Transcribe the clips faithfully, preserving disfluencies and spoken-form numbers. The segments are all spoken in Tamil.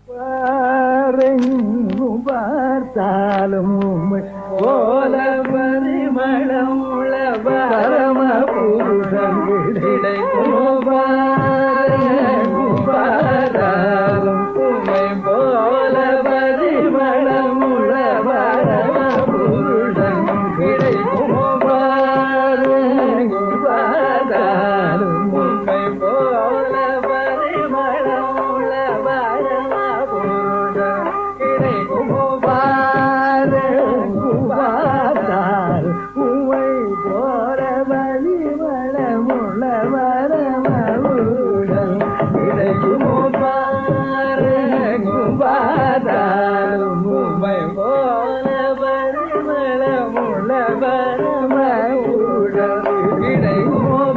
பாரெங்கும் பார்த்தாலும் உம்மை போல பரிமளம் உள்ள பரம புருஷன் கிடைக்கும். பாரெங்கும் பார்த்தாலும் உம்மை போல பரிமளம் உள்ள பரம புருஷன் கிடைக்கும். பாரெங்கும் பார்த்தாலும் உம்மை போல பரிமளம் உள்ள பரம புருஷன் கிடைக்கும். பாரெங்கும் பார்த்தால் உம்மை போல பரிமளம் உள்ள பரம புருஷன் கிடைக்கும். பாரெங்கும் பார்த்தாலும் உம்மை போல பரிமளம் உள்ள பரம புருஷன் கிடைக்கும்.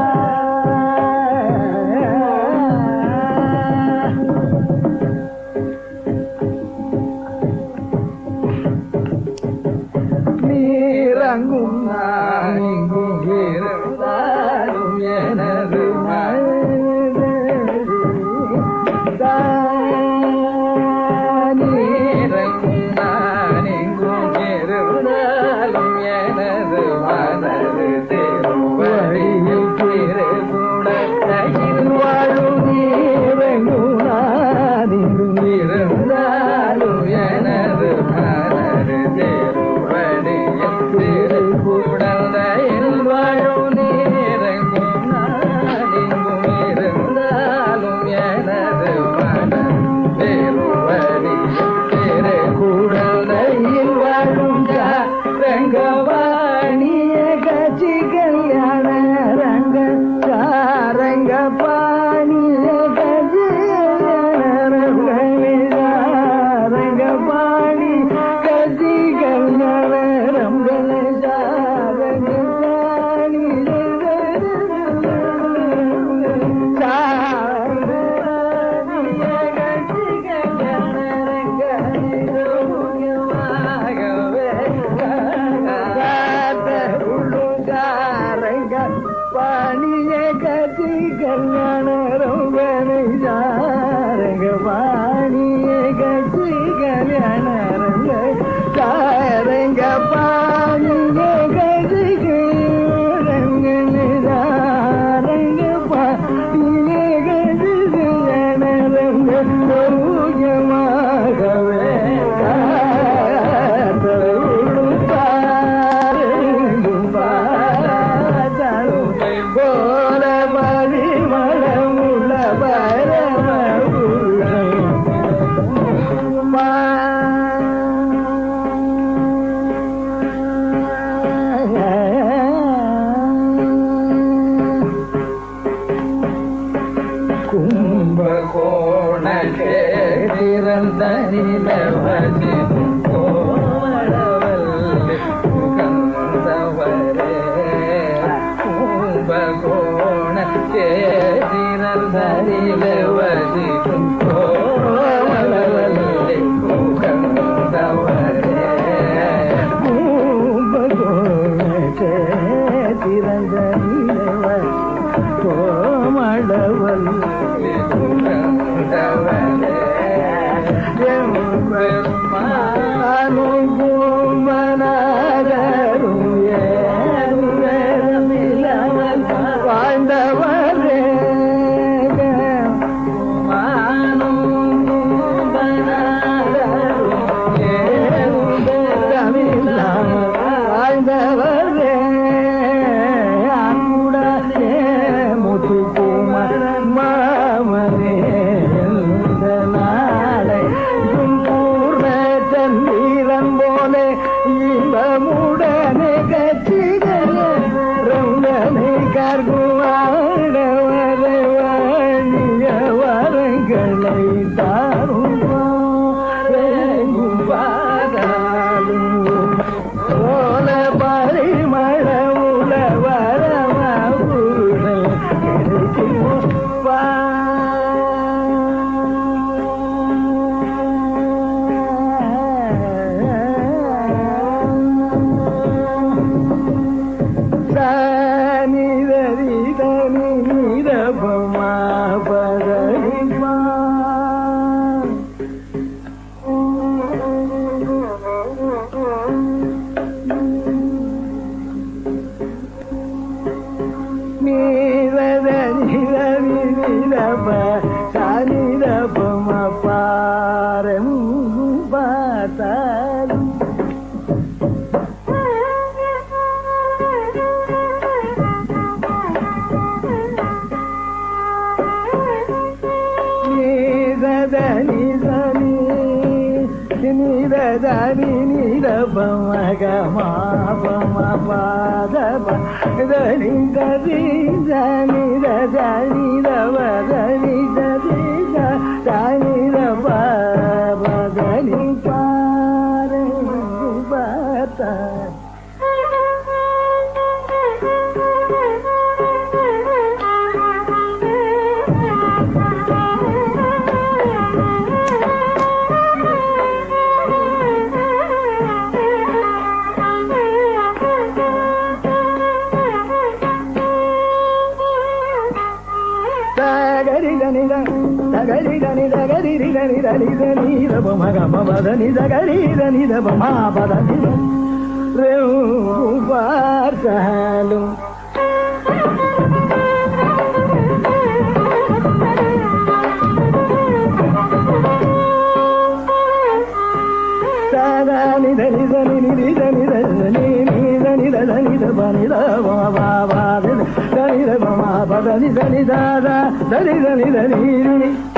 நீரங்கும் நான் இங்கும் இருந்தாலும் எனது நீரங்கும் நான் இங்கும் இருந்தாலும் எனது மனது திருவடியில் திருகுணத்தில் வாழும். நீரங்கும் நான் இங்கும் இருந்தாலும் எனது மனது திருவடியில் திருகுணத்தில் வாழும். நீரங்கும் நான் இங்கும் இருந்தாலும் எனது மனது திருவடியில் திருகுணத்தில் வாழும். ரங்கவாணிய கட்சி கல்யாண ரங்க சாரங்க பாணிய கட்சி ரங்க பாணி கட்சி கல்யாண ரங்கல சாரங்க பாணி சாரங்க கட்சி கல்யாண ரங்க பாணிய கட்சி கல்யாண ரங்கனை சாரங்க பாணிய கட்சி கல்யாண ரங்க சாரங்க பாணிய கட்சி ரங்கனை சாரங்க பாணிய கட்சி கல்யாண ரங்க சௌரியமாகவே போல பரிமளம் உள்ள பரம புருஷன் கும்பகோண கேரந்தனில வசிக்கும் கோமளவல்லி கந்தவரே. கும்பகோண கேரந்தனில வசிக்கும் கோமளவல்லி கந்தவரே. கும்பகோண கேரந்தனில வசிக்கும் கோமளவல்லி கந்தவரே. பெருமானும் பூமனாரும் ஏறுமிலவன் வாழ்ந்தவரே. பூமானும் சனித பம பாரம் பார்த்தாலும் நீதனி சனி நீதனி நீத பம கமா பம பாத பதனி சரி சனி சனி தவதனி சரி சனி தவதனி பார பாத Gari gani da, gari gani da, gari gani da, ni da ni da ba ma ga ma ba da ni da gari da ni da ba ma ba da ni da re u par salu sa da ni da ni da ni ni da ni da ni ni da ni da ni da ba ni da ba ba ba da ni da ba ma ba da ni da ni da da da ni da ni da ni